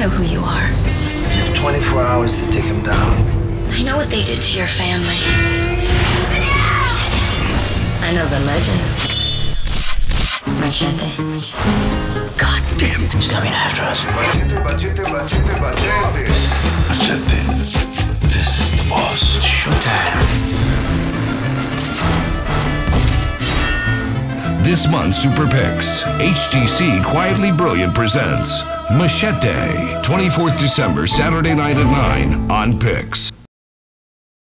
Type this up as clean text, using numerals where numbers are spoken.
know who you are. You have 24 hours to take him down. I know what they did to your family. I know the legend. Machete. God damn it, he's coming after us. Machete, machete, machete, machete. Machete. This is the boss. It's showtime. This month's Super Picks, HTC Quietly Brilliant presents Machete, 24th December, Saturday night at 9 on Pix.